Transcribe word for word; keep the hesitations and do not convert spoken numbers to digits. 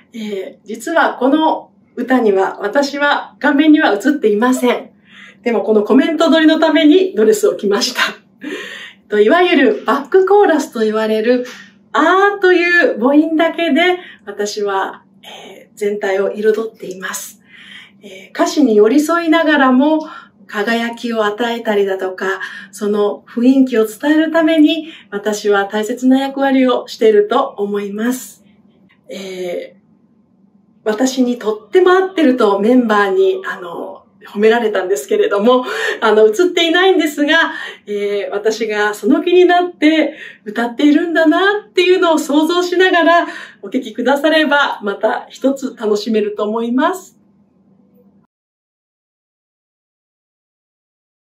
えー、実はこの歌には私は画面には映っていません。でもこのコメント撮りのためにドレスを着ました。といわゆるバックコーラスと言われるあーという母音だけで私は、えー、全体を彩っています、えー。歌詞に寄り添いながらも輝きを与えたりだとか、その雰囲気を伝えるために私は大切な役割をしていると思います。えー、私にとっても合ってるとメンバーにあの褒められたんですけれども、あの映っていないんですが、えー、私がその気になって歌っているんだなっていうのを想像しながらお聞きくださればまた一つ楽しめると思います。